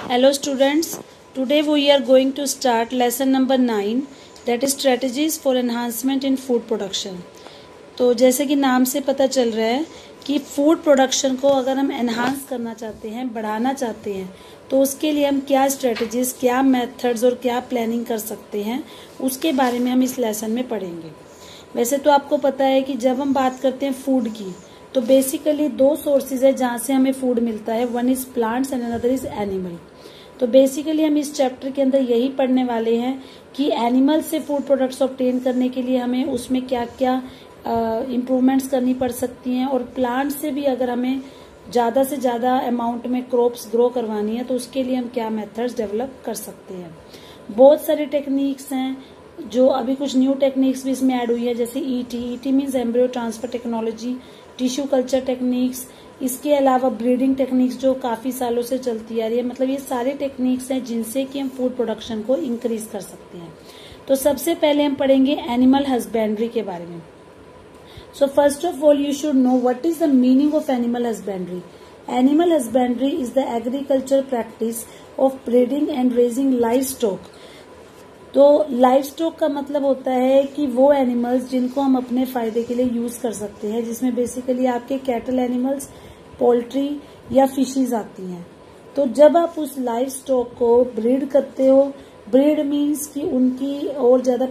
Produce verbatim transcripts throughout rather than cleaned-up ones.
Hello students, today we are going to start lesson number nine, that is strategies for enhancement in food production। तो जैसे कि नाम से पता चल रहा है कि फूड प्रोडक्शन को अगर हम एनहांस करना चाहते हैं, बढ़ाना चाहते हैं, तो उसके लिए हम क्या स्ट्रेटजीज, क्या मेथड्स और क्या प्लानिंग कर सकते हैं, उसके बारे में हम इस लेसन में पढ़ेंगे। वैसे तो आपको पता है कि जब हम बात करते हैं फूड की, तो बेसिकली दो सोर्सेज है जहाँ से हमें फूड मिलता है, one is plants and another is animal. तो बेसिकली हम इस चैप्टर के अंदर यही पढ़ने वाले हैं कि एनिमल से फूड प्रोडक्ट्स ऑब्टेन करने के लिए हमें उसमें क्या क्या इम्प्रूवमेंट्स करनी पड़ सकती हैं, और प्लांट से भी अगर हमें ज़्यादा से ज़्यादा अमाउंट में क्रॉप्स ग्रो करवानी है तो उसके लिए हम क्या मेथड्स डेवलप कर सकते हैं। बहुत सारी टेक्निक्स हैं, जो अभी कुछ न्यू टेक्निक्स भी इसमें ऐड हुई है, जैसे ET ET means embryo transfer technology, tissue culture techniques, इसके अलावा ब्रीडिंग टेक्निक्स जो काफ़ी सालों से चलती आ रही है। मतलब ये सारे टेक्निक्स हैं जिनसे कि हम फूड प्रोडक्शन को इंक्रीज कर सकते हैं। तो सबसे पहले हम पढ़ेंगे एनिमल हस्बेंड्री के बारे में। So first of all you should know what is the meaning of animal husbandry. Animal husbandry is the agriculture practice of breeding and raising livestock. तो लाइव स्टॉक का मतलब होता है कि वो एनिमल्स जिनको हम अपने फायदे के लिए यूज कर सकते हैं, जिसमें बेसिकली आपके कैटल एनिमल्स, पोल्ट्री या फिशेज आती हैं। तो जब आप उस लाइव स्टॉक को ब्रीड करते हो, ब्रीड मीन्स कि उनकी और ज्यादा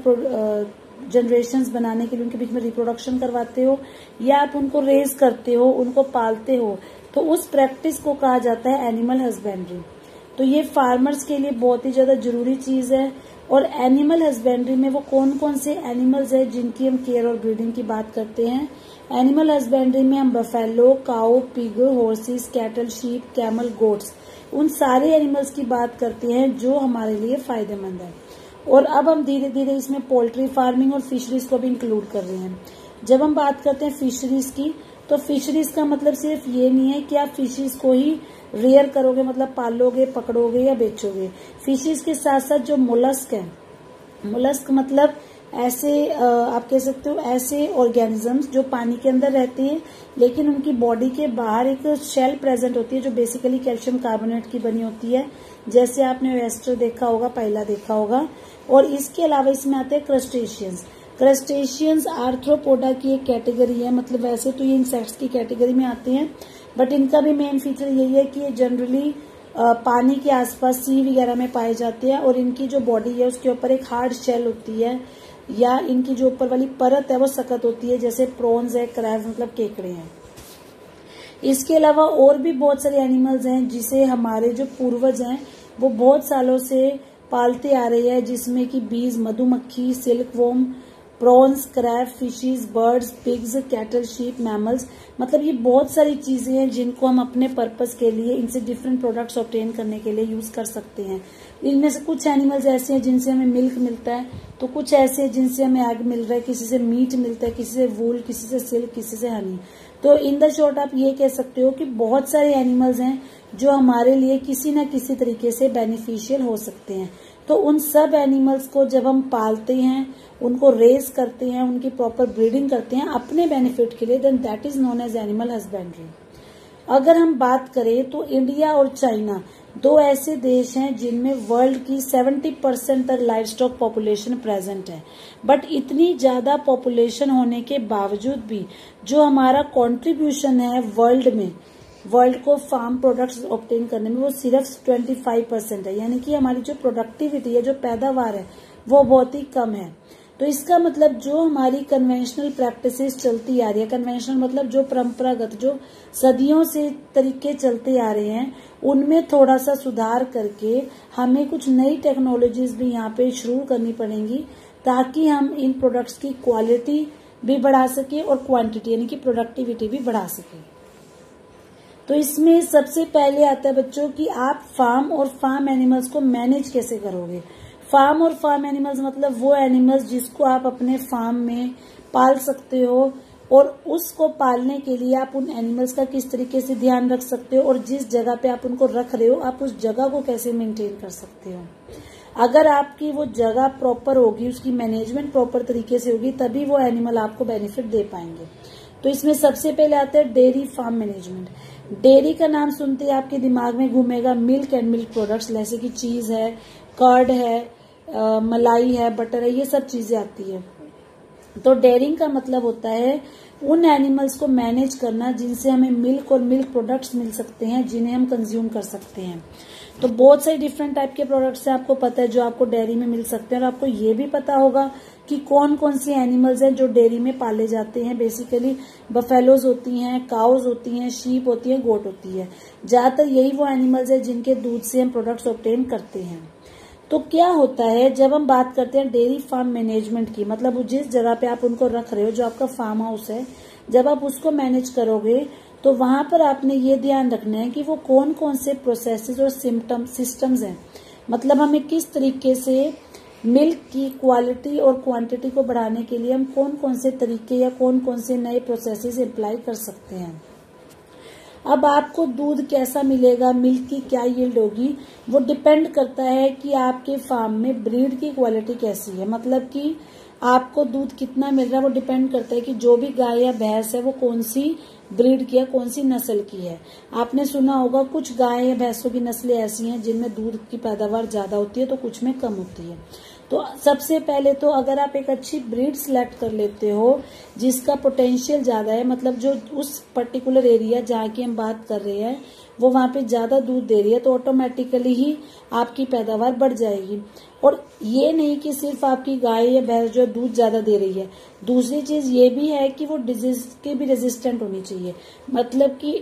जनरेशंस बनाने के लिए उनके बीच में रिप्रोडक्शन करवाते हो, या आप उनको रेज करते हो, उनको पालते हो, तो उस प्रैक्टिस को कहा जाता है एनिमल हस्बेंड्री। तो ये फार्मर्स के लिए बहुत ही ज्यादा जरूरी चीज है। और एनिमल हस्बेंड्री में वो कौन कौन से एनिमल्स है जिनकी हम केयर और ब्रीडिंग की बात करते हैं। एनिमल हस्बेंड्री में हम buffalo, cow, pig, horses, cattle, sheep, camel, goats, उन सारे एनिमल्स की बात करते हैं जो हमारे लिए फायदेमंद है। और अब हम धीरे धीरे इसमें पोल्ट्री फार्मिंग और फिशरीज को भी इंक्लूड कर रहे हैं। जब हम बात करते हैं फिशरीज की, तो फिशरीज का मतलब सिर्फ ये नहीं है कि आप फिशरीज को ही रेयर करोगे, मतलब पालोगे, पकड़ोगे या बेचोगे। फिशेस के साथ साथ जो मोलस्क है, मोलस्क मतलब ऐसे आप कह सकते हो ऐसे ऑर्गेनिजम्स जो पानी के अंदर रहते हैं, लेकिन उनकी बॉडी के बाहर एक शेल प्रेजेंट होती है जो बेसिकली कैल्शियम कार्बोनेट की बनी होती है, जैसे आपने ओएस्टर देखा होगा, पाइला देखा होगा। और इसके अलावा इसमें आते हैं क्रस्टेशियंस। क्रस्टेशियंस आर्थ्रोपोडा की एक कैटेगरी है, मतलब वैसे तो ये इंसेक्ट्स की कैटेगरी में आते हैं, बट इनका भी मेन फीचर यही है कि ये जनरली पानी के आसपास सी वगैरह में पाए जाते हैं, और इनकी जो बॉडी है उसके ऊपर एक हार्ड शेल होती है, या इनकी जो ऊपर वाली परत है वो सख्त होती है, जैसे प्रॉन्स है, क्रैब्स मतलब केकड़े हैं। इसके अलावा और भी बहुत सारे एनिमल्स हैं जिसे हमारे जो पूर्वज हैं वो बहुत सालों से पालते आ रहे हैं, जिसमें कि बीज, मधुमक्खी, silkworm, prawns, crab, fishes, birds, pigs, cattle, sheep, mammals. मतलब ये बहुत सारी चीजें हैं जिनको हम अपने पर्पस के लिए, इनसे डिफरेंट प्रोडक्ट्स ऑब्टेन करने के लिए यूज कर सकते हैं। इनमें से कुछ एनिमल्स ऐसे हैं जिनसे हमें मिल्क मिलता है, तो कुछ ऐसे हैं जिनसे हमें एग मिल रहा है, किसी से मीट मिलता है, किसी से वूल, किसी से सिल्क, किसी से हनी। तो इन द शॉर्ट आप ये कह सकते हो कि बहुत सारे एनिमल्स हैं जो हमारे लिए किसी न किसी तरीके से बेनिफिशियल हो सकते हैं। तो उन सब एनिमल्स को जब हम पालते हैं, उनको रेज करते हैं, उनकी प्रॉपर ब्रीडिंग करते हैं अपने बेनिफिट के लिए, then that is known as animal husbandry. अगर हम बात करें तो इंडिया और चाइना दो ऐसे देश हैं जिनमें वर्ल्ड की सत्तर परसेंट तक लाइव स्टॉक पॉपुलेशन प्रेजेंट है। बट इतनी ज्यादा पॉपुलेशन होने के बावजूद भी जो हमारा कंट्रीब्यूशन है वर्ल्ड में, वर्ल्ड को फार्म प्रोडक्ट्स ऑब्टेन करने में, वो सिर्फ पच्चीस परसेंट है। यानी कि हमारी जो प्रोडक्टिविटी है, जो पैदावार है, वो बहुत ही कम है। तो इसका मतलब जो हमारी कन्वेंशनल प्रैक्टिसेस चलती आ रही है, कन्वेंशनल मतलब जो परंपरागत, जो सदियों से तरीके चलते आ रहे हैं, उनमें थोड़ा सा सुधार करके हमें कुछ नई टेक्नोलॉजीज भी यहाँ पे शुरू करनी पड़ेंगी, ताकि हम इन प्रोडक्ट्स की क्वालिटी भी बढ़ा सके और क्वांटिटी यानी कि प्रोडक्टिविटी भी बढ़ा सके। तो इसमें सबसे पहले आता है बच्चों कि आप फार्म और फार्म एनिमल्स को मैनेज कैसे करोगे। फार्म और फार्म एनिमल्स मतलब वो एनिमल्स जिसको आप अपने फार्म में पाल सकते हो, और उसको पालने के लिए आप उन एनिमल्स का किस तरीके से ध्यान रख सकते हो, और जिस जगह पे आप उनको रख रहे हो आप उस जगह को कैसे मेंटेन कर सकते हो। अगर आपकी वो जगह प्रॉपर होगी, उसकी मैनेजमेंट प्रॉपर तरीके से होगी, तभी वो एनिमल आपको बेनिफिट दे पाएंगे। तो इसमें सबसे पहले आता है डेयरी फार्म मैनेजमेंट। डेयरी का नाम सुनते ही आपके दिमाग में घूमेगा मिल्क एंड मिल्क प्रोडक्ट्स, जैसे कि चीज है, कर्ड है, आ, मलाई है, बटर है, ये सब चीजें आती है। तो डेयरिंग का मतलब होता है उन एनिमल्स को मैनेज करना जिनसे हमें मिल्क और मिल्क प्रोडक्ट्स मिल सकते हैं, जिन्हें हम कंज्यूम कर सकते हैं। तो बहुत सारे डिफरेंट टाइप के प्रोडक्ट्स हैं, आपको पता है, जो आपको डेयरी में मिल सकते हैं। और आपको ये भी पता होगा कि कौन कौन सी एनिमल्स हैं जो डेयरी में पाले जाते हैं। बेसिकली बफेलोज होती हैं, काउज होती हैं, शीप होती है, गोट होती है। ज्यादातर यही वो एनिमल्स है जिनके दूध से हम प्रोडक्ट्स ऑब्टेन करते हैं। तो क्या होता है जब हम बात करते हैं डेयरी फार्म मैनेजमेंट की, मतलब जिस जगह पे आप उनको रख रहे हो, जो आपका फार्म हाउस है, जब आप उसको मैनेज करोगे तो वहां पर आपने ये ध्यान रखना है कि वो कौन कौन से प्रोसेसेस और सिम्टम सिस्टम्स हैं। मतलब हमें किस तरीके से मिल्क की क्वालिटी और क्वांटिटी को बढ़ाने के लिए हम कौन कौन से तरीके या कौन कौन से नए प्रोसेसेस अप्लाई कर सकते हैं। अब आपको दूध कैसा मिलेगा, मिल्क की क्या यील्ड होगी, वो डिपेंड करता है कि आपके फार्म में ब्रीड की क्वालिटी कैसी है। मतलब कि आपको दूध कितना मिल रहा है वो डिपेंड करता है कि जो भी गाय या भैंस है वो कौन सी ब्रीड की है, कौन सी नस्ल की है। आपने सुना होगा कुछ गाय या भैंसों की नस्लें ऐसी हैं जिनमें दूध की पैदावार ज्यादा होती है, तो कुछ में कम होती है। तो सबसे पहले तो अगर आप एक अच्छी ब्रीड सिलेक्ट कर लेते हो जिसका पोटेंशियल ज्यादा है, मतलब जो उस पर्टिकुलर एरिया जहाँ की हम बात कर रहे हैं वो वहां पे ज्यादा दूध दे रही है, तो ऑटोमेटिकली ही आपकी पैदावार बढ़ जाएगी। और ये नहीं कि सिर्फ आपकी गाय या भैंस जो दूध ज्यादा दे रही है, दूसरी चीज ये भी है कि वो डिजीज के भी रेजिस्टेंट होनी चाहिए। मतलब कि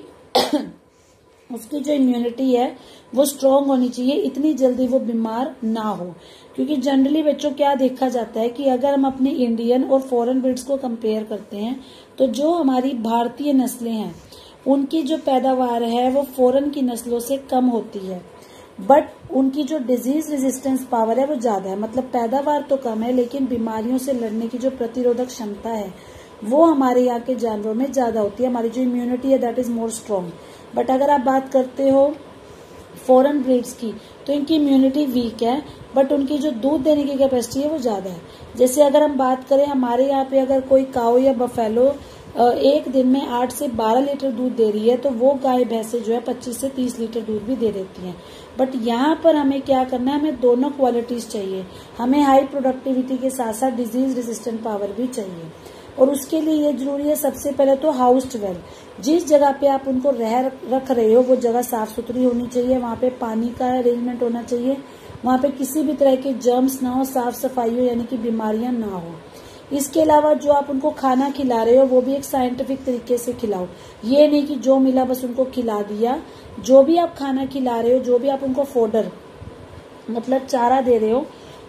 उसकी जो इम्यूनिटी है वो स्ट्रांग होनी चाहिए, इतनी जल्दी वो बीमार ना हो। क्योंकि जनरली बच्चों क्या देखा जाता है कि अगर हम अपने इंडियन और फॉरेन ब्रीड्स को कंपेयर करते हैं तो जो हमारी भारतीय नस्लें हैं उनकी जो पैदावार है वो फॉरेन की नस्लों से कम होती है, बट उनकी जो डिजीज रेजिस्टेंस पावर है वो ज्यादा है। मतलब पैदावार तो कम है लेकिन बीमारियों से लड़ने की जो प्रतिरोधक क्षमता है वो हमारे यहाँ के जानवरों में ज्यादा होती है। हमारी जो इम्यूनिटी है that is more strong. But अगर आप बात करते हो फॉरेन ब्रीड्स की तो इनकी इम्यूनिटी वीक है, बट उनकी जो दूध देने की कैपेसिटी है वो ज्यादा है। जैसे अगर हम बात करें हमारे यहाँ पे अगर कोई काऊ या बफेलो एक दिन में आठ से बारह लीटर दूध दे रही है तो वो गाय भैंसे जो है पच्चीस से तीस लीटर दूध भी दे देती हैं। बट यहाँ पर हमें क्या करना है, हमें दोनों क्वालिटीज चाहिए। हमें हाई प्रोडक्टिविटी के साथ साथ डिजीज रेजिस्टेंट पावर भी चाहिए। और उसके लिए ये जरूरी है सबसे पहले तो हाउस्ड वेल। जिस जगह पे आप उनको रह रख रहे हो वो जगह साफ सुथरी होनी चाहिए, वहाँ पे पानी का अरेंजमेंट होना चाहिए, वहाँ पे किसी भी तरह के जर्म्स ना हो, साफ सफाई हो, यानी कि बीमारियां ना हो। इसके अलावा जो आप उनको खाना खिला रहे हो वो भी एक साइंटिफिक तरीके से खिलाओ। ये नहीं कि जो मिला बस उनको खिला दिया। जो भी आप खाना खिला रहे हो, जो भी आप उनको फोडर मतलब चारा दे रहे हो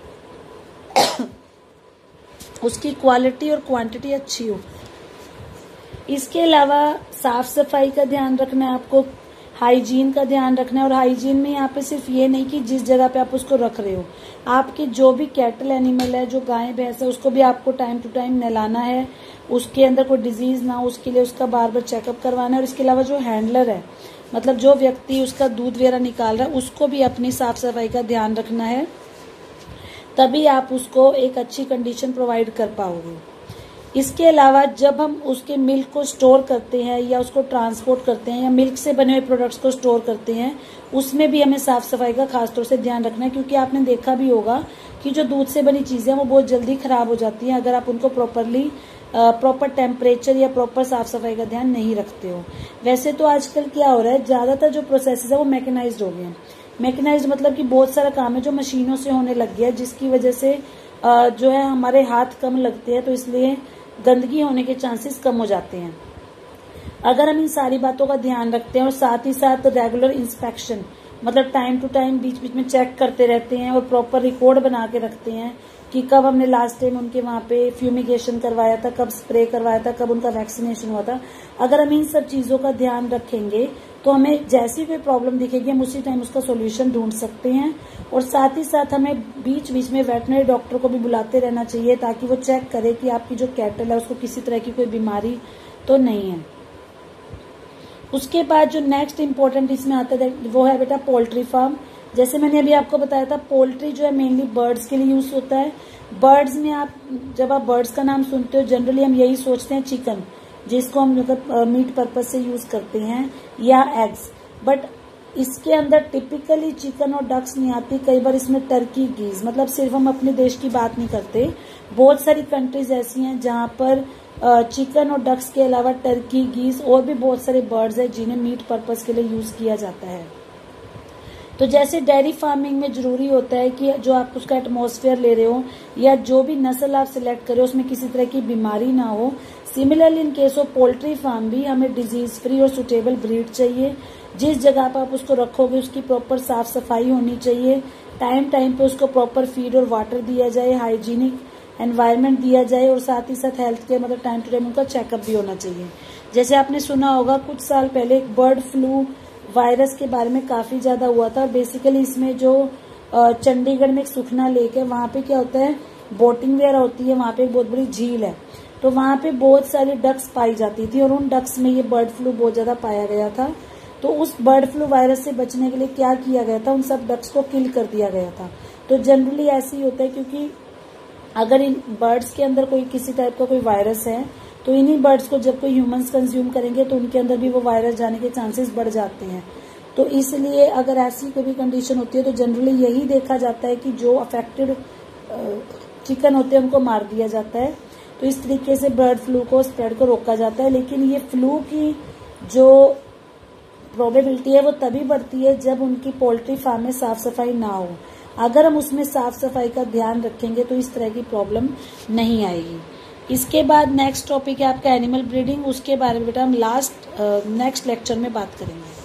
उसकी क्वालिटी और क्वांटिटी अच्छी हो। इसके अलावा साफ सफाई का ध्यान रखना है आपको, हाइजीन का ध्यान रखना है। और हाइजीन में यहाँ पे सिर्फ ये नहीं कि जिस जगह पे आप उसको रख रहे हो, आपके जो भी कैटल एनिमल है, जो गाय भैंस है, उसको भी आपको टाइम टू टाइम नहलाना है, उसके अंदर कोई डिजीज ना हो उसके लिए उसका बार बार चेकअप करवाना है। और इसके अलावा जो हैंडलर है, मतलब जो व्यक्ति उसका दूध वगैरह निकाल रहा है, उसको भी अपनी साफ सफाई का ध्यान रखना है, तभी आप उसको एक अच्छी कंडीशन प्रोवाइड कर पाओगे। इसके अलावा जब हम उसके मिल्क को स्टोर करते हैं या उसको ट्रांसपोर्ट करते हैं या मिल्क से बने हुए प्रोडक्ट्स को स्टोर करते हैं, उसमें भी हमें साफ सफाई का खासतौर से ध्यान रखना है। क्योंकि आपने देखा भी होगा कि जो दूध से बनी चीजें वो बहुत जल्दी खराब हो जाती हैं अगर आप उनको प्रॉपरली प्रॉपर टेम्परेचर या प्रॉपर साफ सफाई का ध्यान नहीं रखते हो। वैसे तो आजकल क्या हो रहा है, ज्यादातर जो प्रोसेस है वो मैकेनाइज्ड हो गए हैं। मैकेनाइज्ड मतलब कि बहुत सारा काम है जो मशीनों से होने लग गया है, जिसकी वजह से जो है हमारे हाथ कम लगते हैं, तो इसलिए गंदगी होने के चांसेस कम हो जाते हैं। अगर हम इन सारी बातों का ध्यान रखते हैं और साथ ही साथ रेगुलर इंस्पेक्शन, मतलब टाइम टू टाइम बीच बीच में चेक करते रहते हैं और प्रॉपर रिकॉर्ड बना के रखते हैं कि कब हमने लास्ट टाइम उनके वहां पे फ्यूमिगेशन करवाया था, कब स्प्रे करवाया था, कब उनका वैक्सीनेशन हुआ था। अगर हम इन सब चीजों का ध्यान रखेंगे तो हमें जैसी कोई प्रॉब्लम दिखेगी हम उसी टाइम उसका सोल्यूशन ढूंढ सकते हैं। और साथ ही साथ हमें बीच बीच में वेटनरी डॉक्टर को भी बुलाते रहना चाहिए ताकि वो चेक करे कि आपकी जो कैटल है उसको किसी तरह की कोई बीमारी तो नहीं है। उसके बाद जो नेक्स्ट इम्पोर्टेंट इसमें आता है वो है बेटा पोल्ट्री फार्म। जैसे मैंने अभी आपको बताया था, पोल्ट्री जो है मेनली बर्ड्स के लिए यूज होता है। बर्ड्स में आप जब आप बर्ड्स का नाम सुनते हो जनरली हम यही सोचते हैं चिकन, जिसको हम मतलब मीट पर्पज से यूज करते हैं, या एग्स। बट इसके अंदर टिपिकली चिकन और डक्स नहीं आती, कई बार इसमें टर्की गीज, मतलब सिर्फ हम अपने देश की बात नहीं करते, बहुत सारी कंट्रीज ऐसी हैं जहां पर चिकन और डक्स के अलावा टर्की गीज और भी बहुत सारे बर्ड्स हैं जिन्हें मीट पर्पज के लिए यूज किया जाता है। तो जैसे डेयरी फार्मिंग में जरूरी होता है कि जो आप उसका एटमॉस्फेयर ले रहे हो या जो भी नस्ल आप सिलेक्ट कर रहे हो उसमें किसी तरह की बीमारी ना हो। Similarly in case of poultry farm भी हमें डिजीज फ्री और सुटेबल ब्रीड चाहिए। जिस जगह पर आप उसको रखोगे उसकी प्रॉपर साफ सफाई होनी चाहिए, टाइम टाइम पे उसको प्रॉपर फीड और वाटर दिया जाए, हाइजीनिक एनवायरनमेंट दिया जाए, और साथ ही साथ हेल्थ केयर मतलब टाइम टू टाइम उनका चेकअप भी होना चाहिए। जैसे आपने सुना होगा कुछ साल पहले एक बर्ड फ्लू वायरस के बारे में काफी ज्यादा हुआ था। बेसिकली इसमें जो चंडीगढ़ में एक सुखना लेक है, वहां पे क्या होता है, बोटिंग वगैरह होती है, वहां पे एक बहुत बड़ी झील है, तो वहां पे बहुत सारी डक्स पाई जाती थी और उन डक्स में ये बर्ड फ्लू बहुत ज्यादा पाया गया था। तो उस बर्ड फ्लू वायरस से बचने के लिए क्या किया गया था, उन सब डक्स को किल कर दिया गया था। तो जनरली ऐसे ही होता है, क्योंकि अगर इन बर्ड्स के अंदर कोई किसी टाइप का कोई वायरस है तो इन्हीं बर्ड्स को जब कोई ह्यूमंस कंज्यूम करेंगे तो उनके अंदर भी वो वायरस जाने के चांसेस बढ़ जाते हैं। तो इसलिए अगर ऐसी कोई भी कंडीशन होती है तो जनरली यही देखा जाता है कि जो अफेक्टेड चिकन होते हैं उनको मार दिया जाता है। तो इस तरीके से बर्ड फ्लू को स्प्रेड को रोका जाता है। लेकिन ये फ्लू की जो प्रोबेबिलिटी है वो तभी बढ़ती है जब उनकी पोल्ट्री फार्म में साफ सफाई ना हो। अगर हम उसमें साफ सफाई का ध्यान रखेंगे तो इस तरह की प्रॉब्लम नहीं आएगी। इसके बाद नेक्स्ट टॉपिक है आपका एनिमल ब्रीडिंग, उसके बारे में बेटा हम लास्ट नेक्स्ट लेक्चर में बात करेंगे।